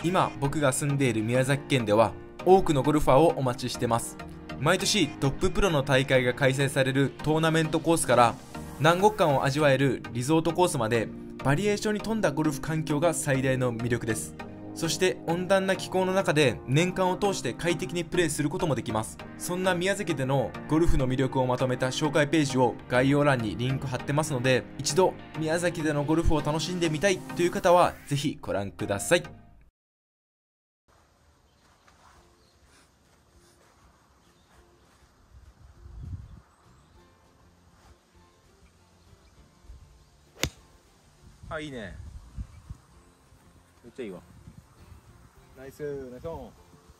今僕が住んでいる宮崎県では多くのゴルファーをお待ちしてます。毎年トッププロの大会が開催されるトーナメントコースから南国感を味わえるリゾートコースまで、バリエーションに富んだゴルフ環境が最大の魅力です。そして温暖な気候の中で年間を通して快適にプレーすることもできます。そんな宮崎でのゴルフの魅力をまとめた紹介ページを概要欄にリンク貼ってますので、一度宮崎でのゴルフを楽しんでみたいという方はぜひご覧ください。あ、いいね。めっちゃいいわ。ナイスナイスオン。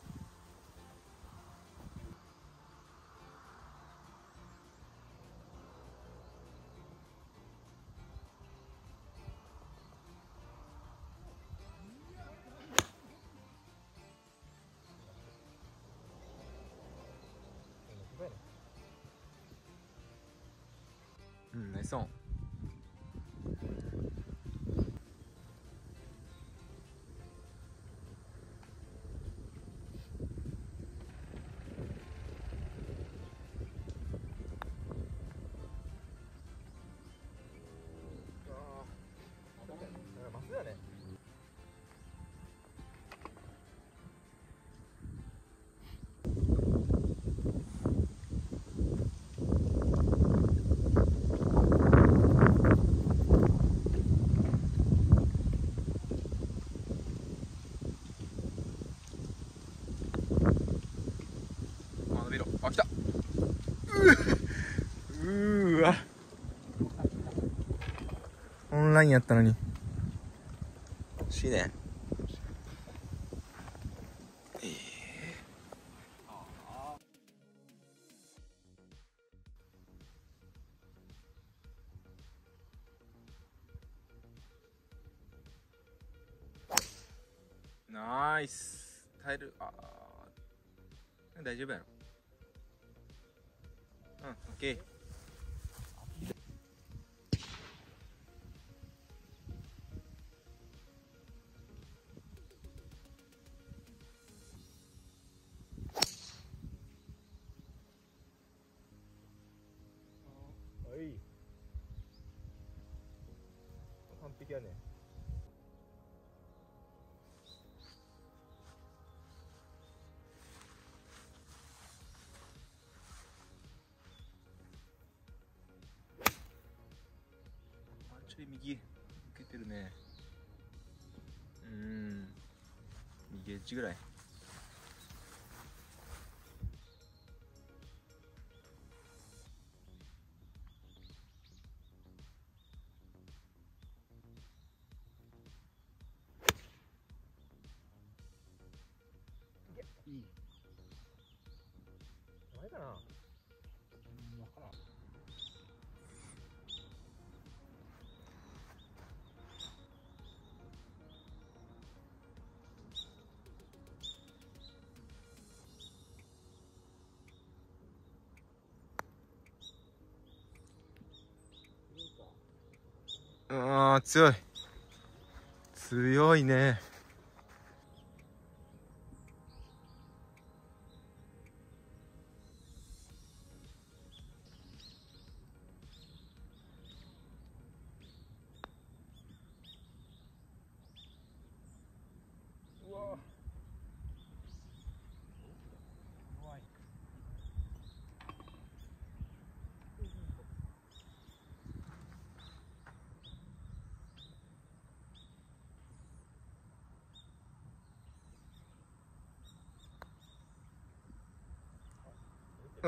うん、ナイスオン。マスだね。伸びろ。あ、来た。うわ。オンラインやったのに。惜しいね。ナイス。耐える。大丈夫やろ。うん、オッケー。はい。完璧やね。ちょい右受けてるね。右エッジぐらい。いい。前かな。わからん。強い。強いね。うわ。怖い。うん。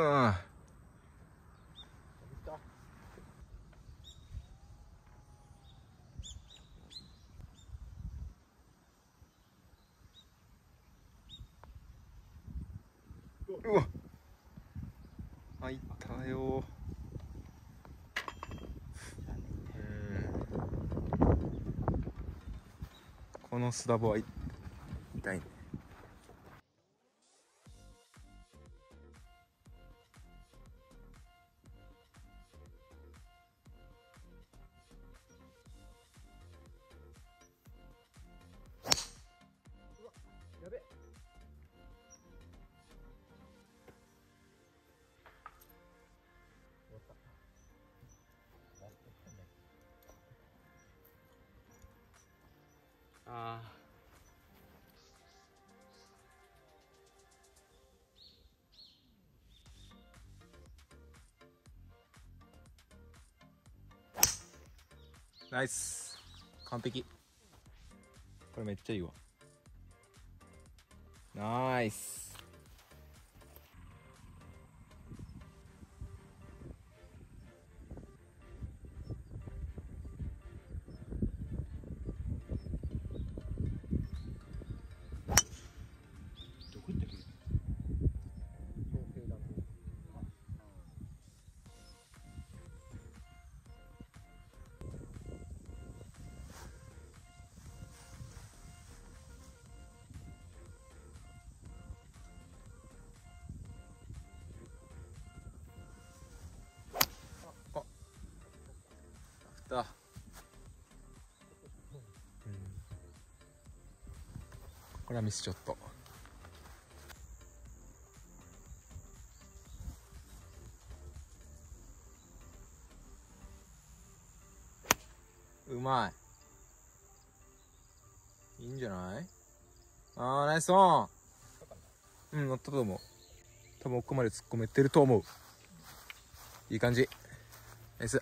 うわ。入ったよ。このスラボは痛いね。 あーナイス、完璧。これめっちゃいいわ。ナイス。どこ行ったっけ。だ、これはミスショット。うまい、いいんじゃない。あーナイスオン。うん、乗ったと思う。多分奥まで突っ込めてると思う。いい感じ。ナイス。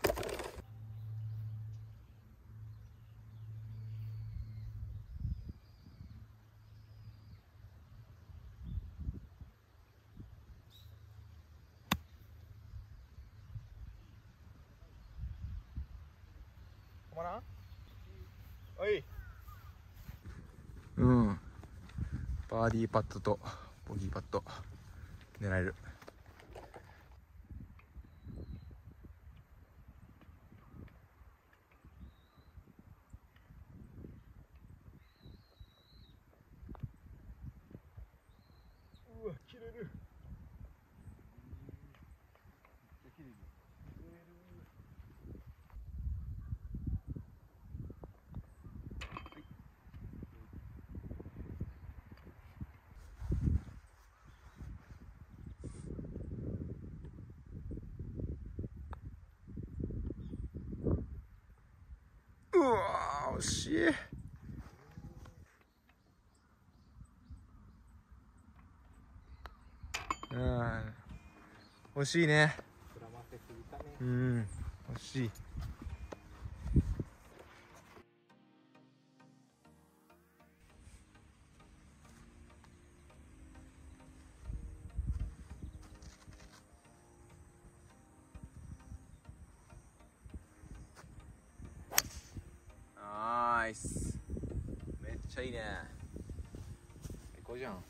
止まらん。おい。うん。バーディーパットとボギーパット狙える。うわ、切れる。うわー、惜しい。うん、惜しいね。うん、惜しい。ナイス。めっちゃいいね。最高じゃん。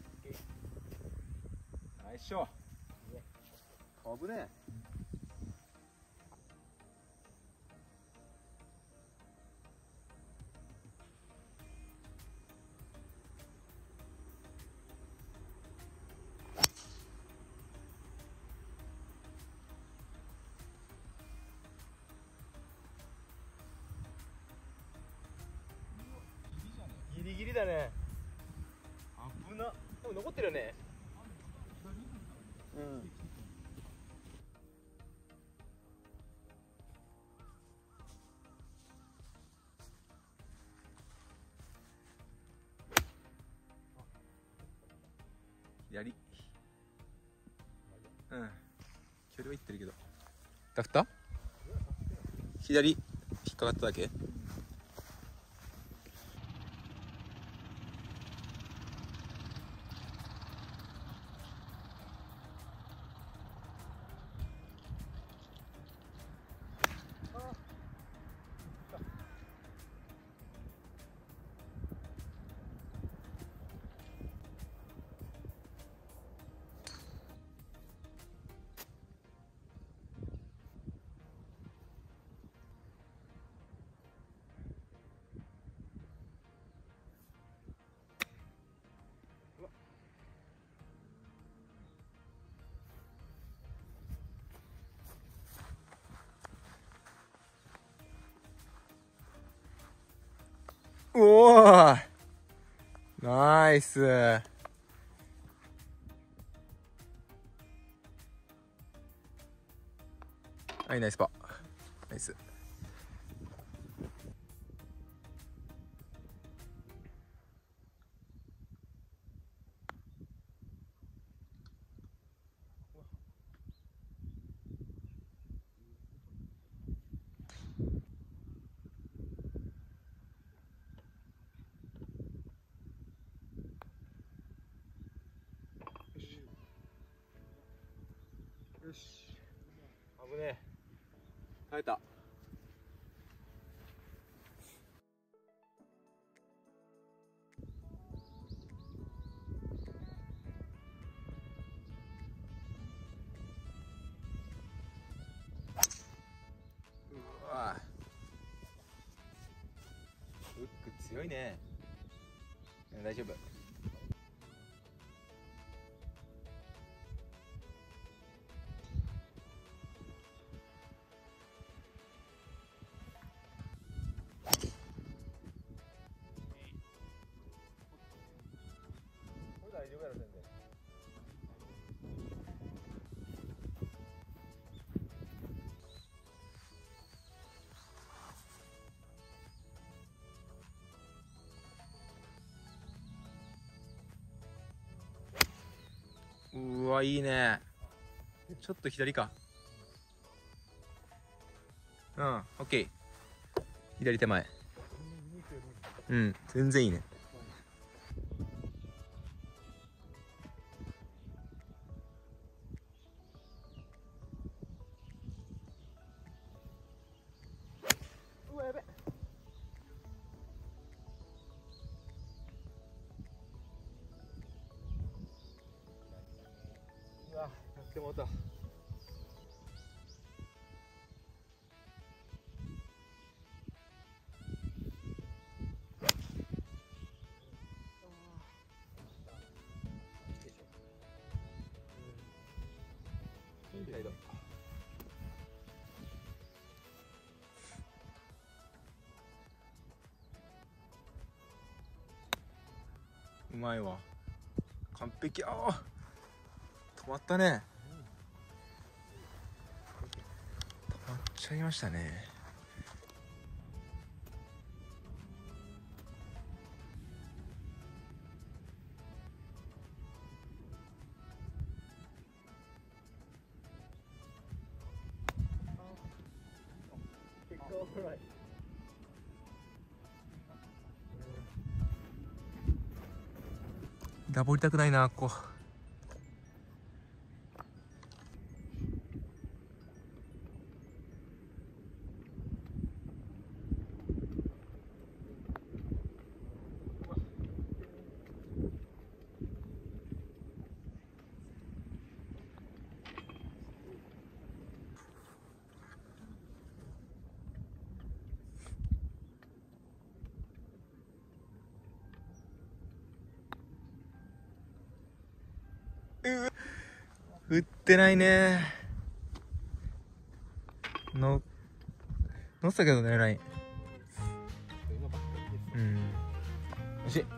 ナイスショー。危ねえ。ギリギリだね。危な。でも残ってるよね。うん。左。うん。距離はいってるけど。ダフった？左引っかかっただけ？おお、ナイス。はい、ナイスパー。ナイス。 耐えた。うわ、フック強いね。大丈夫。大丈夫やろ全然。うわ、いいね。ちょっと左か。うん、オッケー。左手前。うん、全然いいね。うわ、やべ。うわ、やってもうた。うまいわ。完璧。ああ、止まったね。止まっちゃいましたね。結構危ない。ダボりたくないな、ここ。振ってないね。乗ったけどね、ライン。うん。惜しい。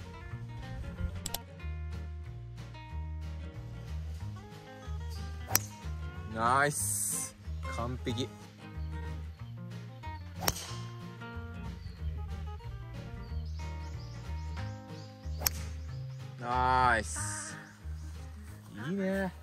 ナイス。完璧。ナイス。いいね。